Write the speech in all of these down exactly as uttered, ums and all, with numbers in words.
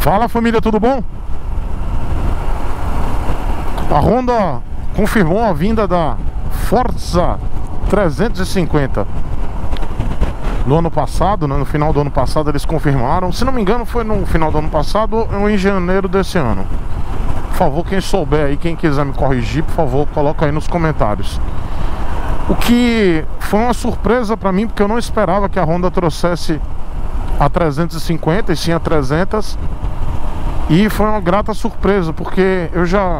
Fala, família, tudo bom? A Honda confirmou a vinda da Forza trezentos e cinquenta. No ano passado, né, no final do ano passado eles confirmaram. Se não me engano foi no final do ano passado ou em janeiro desse ano. Por favor, quem souber aí, quem quiser me corrigir, por favor, coloca aí nos comentários. O que foi uma surpresa pra mim, porque eu não esperava que a Honda trouxesse a trezentos e cinquenta, e sim a trezentos. E foi uma grata surpresa, porque eu já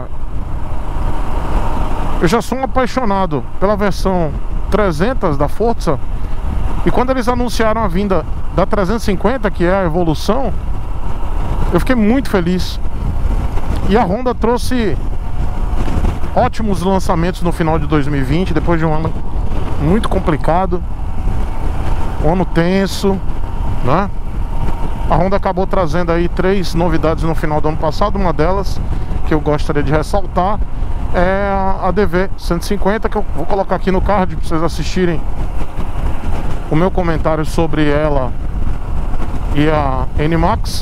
Eu já sou um apaixonado pela versão trezentos da Forza. E quando eles anunciaram a vinda da trezentos e cinquenta, que é a evolução, eu fiquei muito feliz. E a Honda trouxe ótimos lançamentos no final de dois mil e vinte, depois de um ano muito complicado, um ano tenso, né? A Honda acabou trazendo aí três novidades no final do ano passado. Uma delas, que eu gostaria de ressaltar, é a D V cento e cinquenta, que eu vou colocar aqui no card para vocês assistirem o meu comentário sobre ela e a N Max.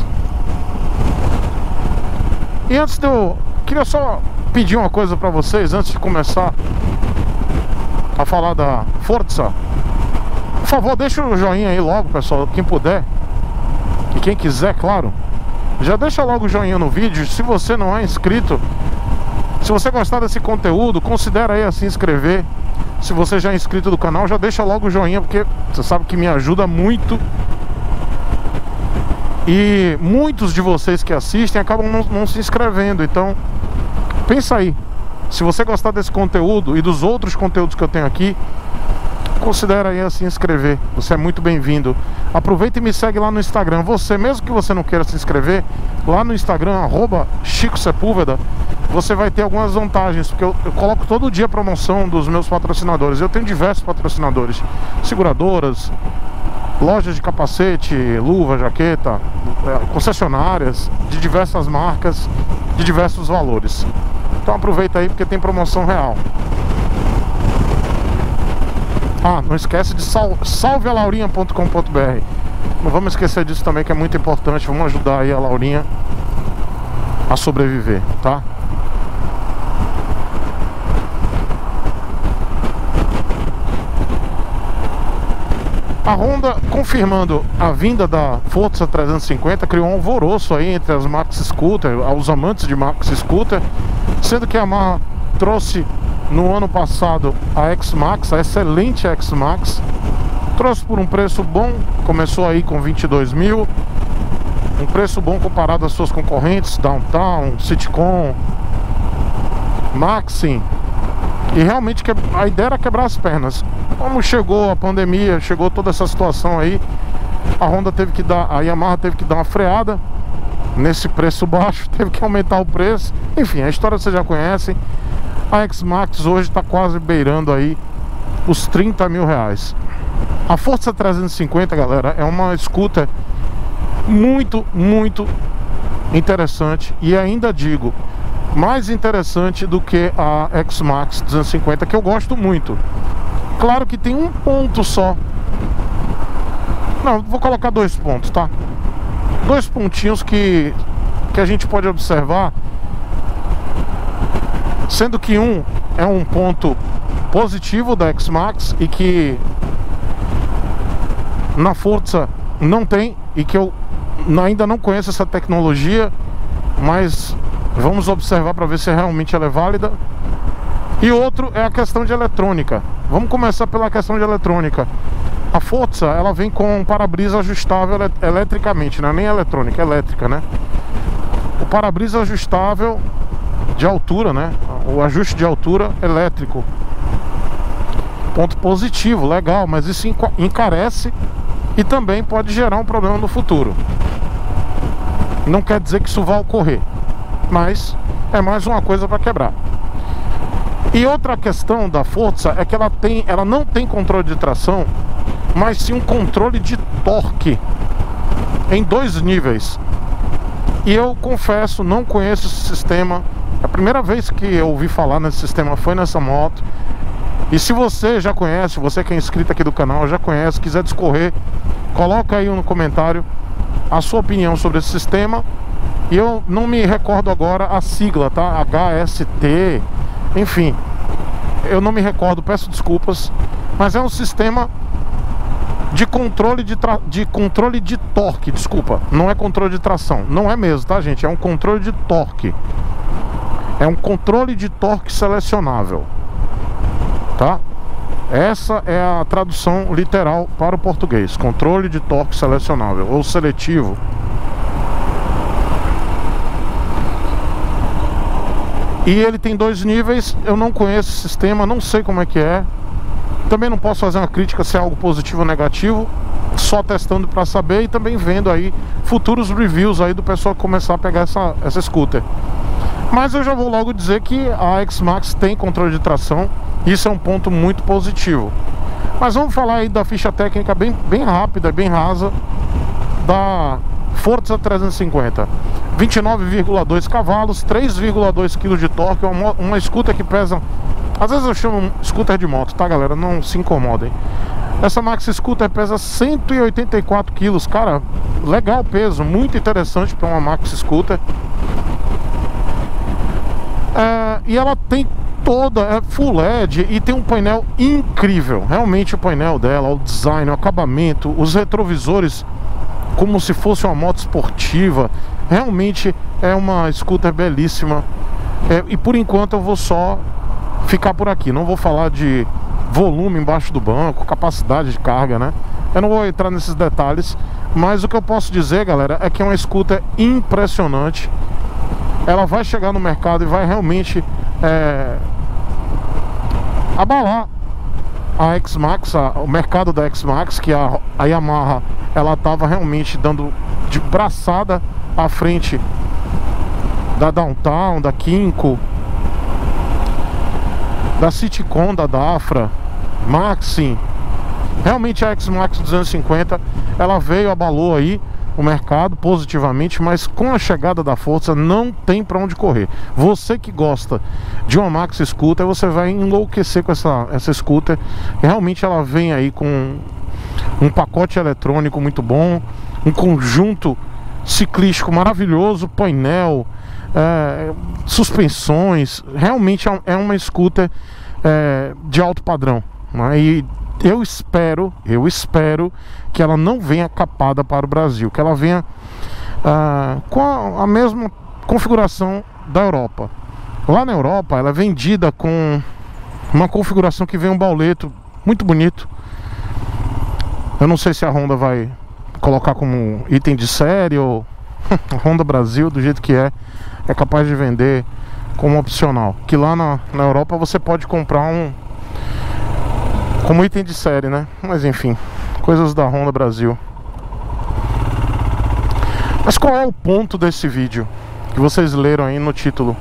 E antes de eu... queria só pedir uma coisa para vocês, antes de começar a falar da Forza. Por favor, deixa o joinha aí logo, pessoal, quem puder. E quem quiser, claro. Já deixa logo o joinha no vídeo. Se você não é inscrito, se você gostar desse conteúdo, considera aí a se inscrever. Se você já é inscrito do canal, já deixa logo o joinha, porque você sabe que me ajuda muito. E muitos de vocês que assistem acabam não, não se inscrevendo. Então, pensa aí. Se você gostar desse conteúdo e dos outros conteúdos que eu tenho aqui, considera aí a se inscrever. Você é muito bem-vindo. Aproveita e me segue lá no Instagram. Você, mesmo que você não queira se inscrever, lá no Instagram, arroba Chico Sepúlveda, você vai ter algumas vantagens, porque eu, eu coloco todo dia promoção dos meus patrocinadores. Eu tenho diversos patrocinadores, seguradoras, lojas de capacete, luva, jaqueta, concessionárias de diversas marcas, de diversos valores. Então aproveita aí, porque tem promoção real. Ah, não esquece de sal, salve a laurinha ponto com ponto br. Não vamos esquecer disso também, que é muito importante. Vamos ajudar aí a Laurinha a sobreviver, tá? A Honda, confirmando a vinda da Forza trezentos e cinquenta, criou um alvoroço aí entre as Max Scooter, os amantes de Max Scooter, sendo que a Yamaha trouxe no ano passado a X-Max, a excelente X-Max. Trouxe por um preço bom, começou aí com vinte e dois mil. Um preço bom comparado às suas concorrentes, Downtown, Citicon, Maxim. E realmente a ideia era quebrar as pernas. Como chegou a pandemia, chegou toda essa situação aí, a Honda teve que dar, a Yamaha teve que dar uma freada nesse preço baixo, teve que aumentar o preço. Enfim, a história vocês já conhecem. A X-Max hoje está quase beirando aí os trinta mil reais. A Forza trezentos e cinquenta, galera, é uma scooter muito, muito interessante. E ainda digo, mais interessante do que a X-Max duzentos e cinquenta, que eu gosto muito. Claro que tem um ponto só. Não, vou colocar dois pontos, tá? Dois pontinhos que, que a gente pode observar. Sendo que um é um ponto positivo da X-Max e que na Forza não tem, e que eu ainda não conheço essa tecnologia, mas vamos observar para ver se realmente ela é válida. E outro é a questão de eletrônica. Vamos começar pela questão de eletrônica. A Forza, ela vem com um para-brisa ajustável eletricamente, não é nem eletrônica, é elétrica, né? O para-brisa ajustável de altura, né? O ajuste de altura elétrico. Ponto positivo, legal, mas isso encarece e também pode gerar um problema no futuro. Não quer dizer que isso vai ocorrer, mas é mais uma coisa para quebrar. E outra questão da Forza é que ela tem, ela não tem controle de tração, mas sim um controle de torque em dois níveis. E eu confesso, não conheço esse sistema. A primeira vez que eu ouvi falar nesse sistema foi nessa moto. E se você já conhece, você que é inscrito aqui do canal, já conhece, quiser discorrer, coloca aí no comentário a sua opinião sobre esse sistema E eu não me recordo agora a sigla, tá? H S T, enfim, eu não me recordo, peço desculpas, mas é um sistema de controle de, tra... de controle de torque, desculpa, não é controle de tração, não é mesmo, tá, gente? É um controle de torque. É um controle de torque selecionável, tá? Essa é a tradução literal para o português, controle de torque selecionável ou seletivo. E ele tem dois níveis. Eu não conheço o sistema, não sei como é que é. Também não posso fazer uma crítica se é algo positivo ou negativo, só testando para saber e também vendo aí futuros reviews aí do pessoal começar a pegar essa, essa scooter. Mas eu já vou logo dizer que a X-Max tem controle de tração. Isso é um ponto muito positivo. Mas vamos falar aí da ficha técnica bem, bem rápida, bem rasa da Forza trezentos e cinquenta. vinte e nove vírgula dois cavalos, três vírgula dois quilos de torque. Uma, uma scooter que pesa... Às vezes eu chamo scooter de moto, tá, galera? Não se incomodem. Essa Maxi Scooter pesa cento e oitenta e quatro quilos. Cara, legal peso, muito interessante para uma Maxi Scooter. É, e ela tem toda, é full L E D e tem um painel incrível. Realmente o painel dela, o design, o acabamento, os retrovisores como se fosse uma moto esportiva. Realmente é uma scooter belíssima. É, e por enquanto eu vou só ficar por aqui. Não vou falar de volume embaixo do banco, capacidade de carga, né? Eu não vou entrar nesses detalhes. Mas o que eu posso dizer, galera, é que é uma scooter impressionante. Ela vai chegar no mercado e vai realmente é, abalar a X-Max, o mercado da X-Max, que a, a Yamaha ela estava realmente dando de braçada à frente da Downtown, da Kinko, da Citicon, da Dafra, Maxim. Realmente a X-Max duzentos e cinquenta ela veio, abalou aí o mercado positivamente, mas com a chegada da Forza não tem para onde correr. Você que gosta de uma Maxi Scooter, você vai enlouquecer com essa, essa scooter. Realmente ela vem aí com um pacote eletrônico muito bom, um conjunto ciclístico maravilhoso, painel, é, suspensões. Realmente é uma scooter é, de alto padrão, né? E eu espero, eu espero que ela não venha capada para o Brasil, que ela venha ah, com a, a mesma configuração da Europa. Lá na Europa ela é vendida com uma configuração que vem um bauleto muito bonito. Eu não sei se a Honda vai colocar como item de série ou Honda Brasil, do jeito que é, é capaz de vender como opcional. Que lá na, na Europa você pode comprar um como item de série, né? Mas enfim, coisas da Honda Brasil. Mas qual é o ponto desse vídeo que vocês leram aí no título?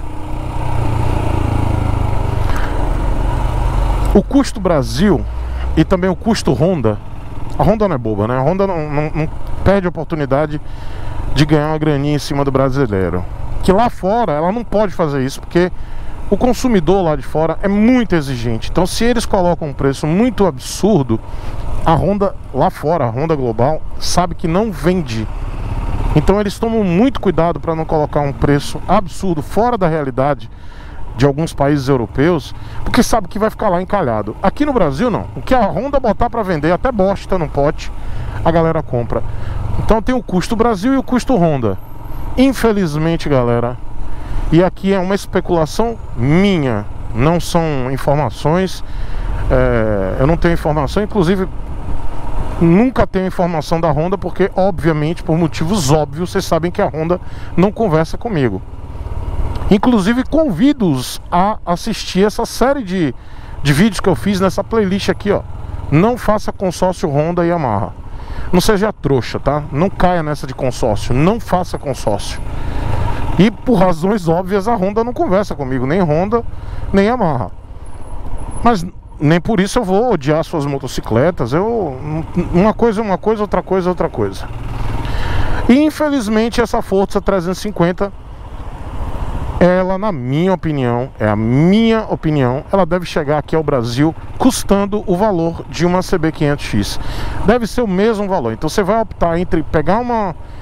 O custo Brasil e também o custo Honda. A Honda não é boba, né? A Honda não, não, não perde a oportunidade de ganhar uma graninha em cima do brasileiro. Que lá fora ela não pode fazer isso, porque o consumidor lá de fora é muito exigente. Então se eles colocam um preço muito absurdo, a Honda lá fora, a Honda global, sabe que não vende. Então eles tomam muito cuidado para não colocar um preço absurdo fora da realidade de alguns países europeus, porque sabe que vai ficar lá encalhado. Aqui no Brasil não. O que a Honda botar para vender, até bosta no pote, a galera compra. Então tem o custo Brasil e o custo Honda. Infelizmente, galera, e aqui é uma especulação minha, não são informações, é, eu não tenho informação, inclusive nunca tenho informação da Honda, porque obviamente, por motivos óbvios, vocês sabem que a Honda não conversa comigo. Inclusive convido-os a assistir essa série de, de vídeos que eu fiz nessa playlist aqui, ó. Não faça consórcio Honda e Yamaha. Não seja trouxa, tá? Não caia nessa de consórcio, não faça consórcio. E por razões óbvias a Honda não conversa comigo, nem Honda, nem Yamaha. Mas nem por isso eu vou odiar suas motocicletas. Eu, uma coisa é uma coisa, outra coisa é outra coisa. E infelizmente essa Forza trezentos e cinquenta, ela, na minha opinião, é a minha opinião, ela deve chegar aqui ao Brasil custando o valor de uma C B quinhentos X. Deve ser o mesmo valor. Então você vai optar entre pegar uma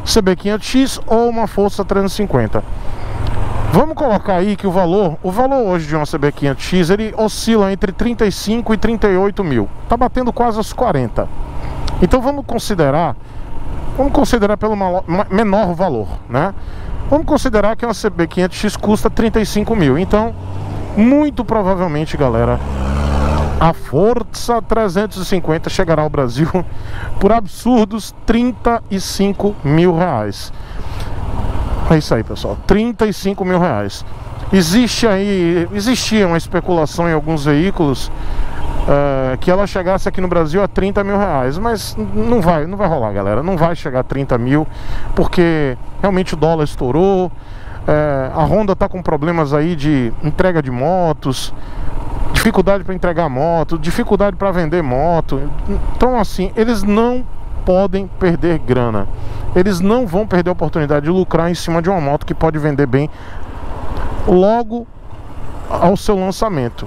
C B quinhentos X ou uma Forza trezentos e cinquenta. Vamos colocar aí que o valor, o valor hoje de uma C B quinhentos X, ele oscila entre trinta e cinco e trinta e oito mil. Tá batendo quase os quarenta. Então vamos considerar, vamos considerar pelo menor valor, né? Vamos considerar que uma C B quinhentos X custa trinta e cinco mil. Então, muito provavelmente, galera, a Forza trezentos e cinquenta chegará ao Brasil por absurdos trinta e cinco mil reais. É isso aí, pessoal, trinta e cinco mil reais. Existe aí, existia uma especulação em alguns veículos uh, que ela chegasse aqui no Brasil a trinta mil reais, mas não vai, não vai rolar, galera. Não vai chegar a trinta mil, porque realmente o dólar estourou. uh, A Honda tá com problemas aí de entrega de motos, dificuldade para entregar moto, dificuldade para vender moto. Então assim, eles não podem perder grana. Eles não vão perder a oportunidade de lucrar em cima de uma moto que pode vender bem logo ao seu lançamento.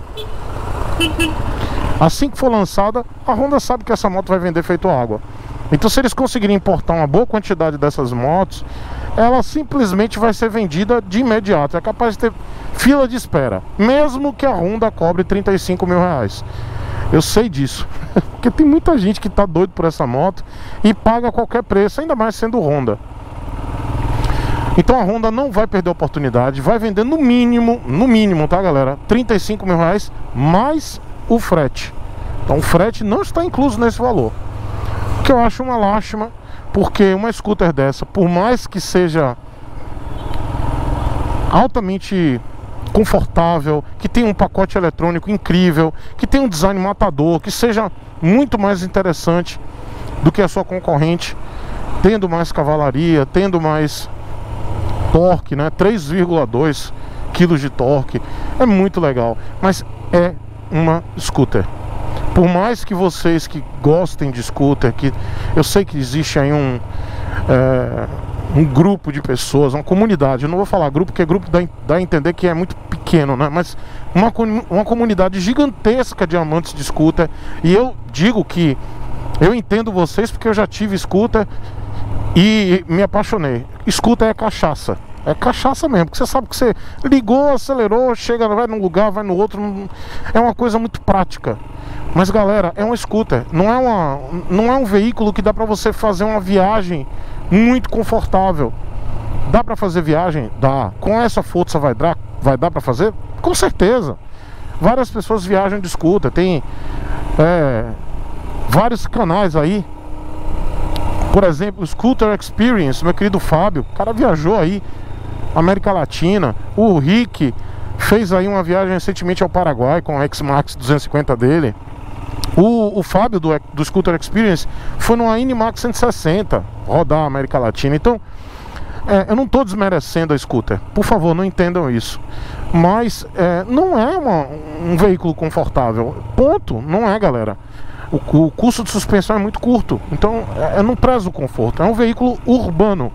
Assim que for lançada, a Honda sabe que essa moto vai vender feito água. Então se eles conseguirem importar uma boa quantidade dessas motos, ela simplesmente vai ser vendida de imediato. É capaz de ter fila de espera, mesmo que a Honda cobre trinta e cinco mil reais. Eu sei disso, porque tem muita gente que tá doido por essa moto e paga qualquer preço, ainda mais sendo Honda. Então a Honda não vai perder a oportunidade, vai vender no mínimo, no mínimo, tá, galera, trinta e cinco mil reais mais o frete. Então o frete não está incluso nesse valor, o que eu acho uma lástima, porque uma scooter dessa, por mais que seja altamente confortável, que tenha um pacote eletrônico incrível, que tenha um design matador, que seja muito mais interessante do que a sua concorrente, tendo mais cavalaria, tendo mais torque, né? três vírgula dois quilos de torque, é muito legal, mas é uma scooter. Por mais que vocês que gostem de scooter, que eu sei que existe aí um é, um grupo de pessoas, uma comunidade, eu não vou falar grupo, porque grupo dá, dá a entender que é muito pequeno, né? Mas uma, uma comunidade gigantesca de amantes de scooter. E eu digo que eu entendo vocês, porque eu já tive scooter e me apaixonei. Scooter é cachaça, é cachaça mesmo, porque você sabe que você ligou, acelerou, chega, vai num lugar, vai no outro. É uma coisa muito prática. Mas galera, é um scooter, não é, uma, não é um veículo que dá pra você fazer uma viagem muito confortável. Dá pra fazer viagem? Dá. Com essa Forza vai dar, vai dar pra fazer? Com certeza. Várias pessoas viajam de scooter. Tem é, vários canais aí. Por exemplo, o Scooter Experience, meu querido Fábio, o cara viajou aí América Latina. O Rick fez aí uma viagem recentemente ao Paraguai com o X-Max duzentos e cinquenta dele. O, o Fábio do, do Scooter Experience foi numa Inimax cento e sessenta rodar a América Latina. Então é, eu não estou desmerecendo a scooter, por favor, não entendam isso. Mas é, não é uma, um veículo confortável. Ponto, não é, galera. O, o custo de suspensão é muito curto. Então é, eu não prezo o conforto. É um veículo urbano.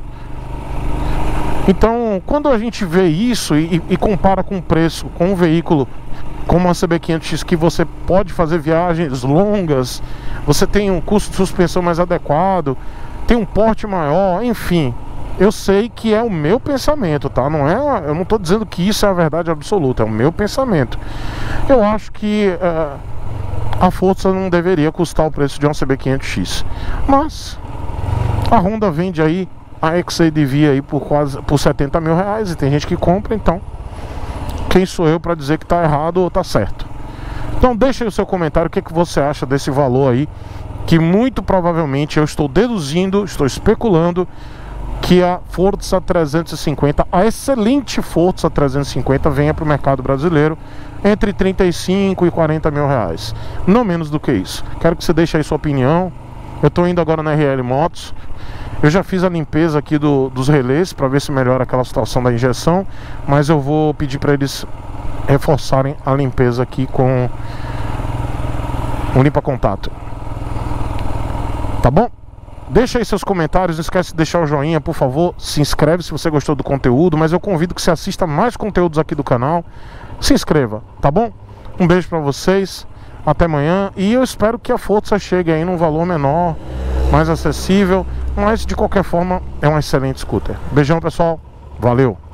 Então quando a gente vê isso e, e compara com o preço, com um veículo como a C B quinhentos X, que você pode fazer viagens longas, você tem um custo de suspensão mais adequado, tem um porte maior, enfim, eu sei que é o meu pensamento, tá? Não é, eu não estou dizendo que isso é a verdade absoluta, é o meu pensamento. Eu acho que uh, a Forza não deveria custar o preço de uma C B quinhentos X, mas a Honda vende aí a X A D V aí por quase por setenta mil reais e tem gente que compra, então quem sou eu para dizer que tá errado ou tá certo? Então deixa aí o seu comentário, o que, que você acha desse valor aí, que muito provavelmente eu estou deduzindo, estou especulando que a Forza trezentos e cinquenta, a excelente Forza trezentos e cinquenta, venha para o mercado brasileiro entre trinta e cinco e quarenta mil reais, não menos do que isso. Quero que você deixe aí sua opinião. Eu estou indo agora na R L Motos. Eu já fiz a limpeza aqui do, dos relés para ver se melhora aquela situação da injeção, mas eu vou pedir para eles reforçarem a limpeza aqui com um limpa-contato. Tá bom? Deixa aí seus comentários, não esquece de deixar o joinha, por favor. Se inscreve se você gostou do conteúdo, mas eu convido que você assista mais conteúdos aqui do canal. Se inscreva, tá bom? Um beijo para vocês, até amanhã. E eu espero que a Forza chegue aí num valor menor, mais acessível, mas de qualquer forma é um excelente scooter. Beijão, pessoal, valeu!